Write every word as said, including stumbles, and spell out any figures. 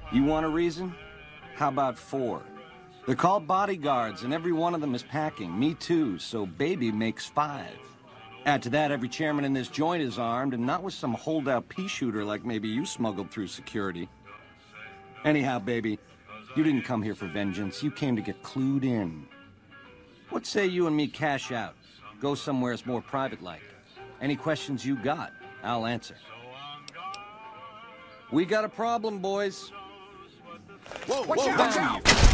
You want a reason? How about four? They're called bodyguards, and every one of them is packing. Me too, so baby makes five. Add to that, every chairman in this joint is armed, and not with some holdout pea shooter like maybe you smuggled through security. Anyhow, baby, you didn't come here for vengeance. You came to get clued in. What say you and me cash out? Go somewhere more private-like. Any questions you got, I'll answer. We got a problem, boys. Whoa, Watch whoa, out! watch out!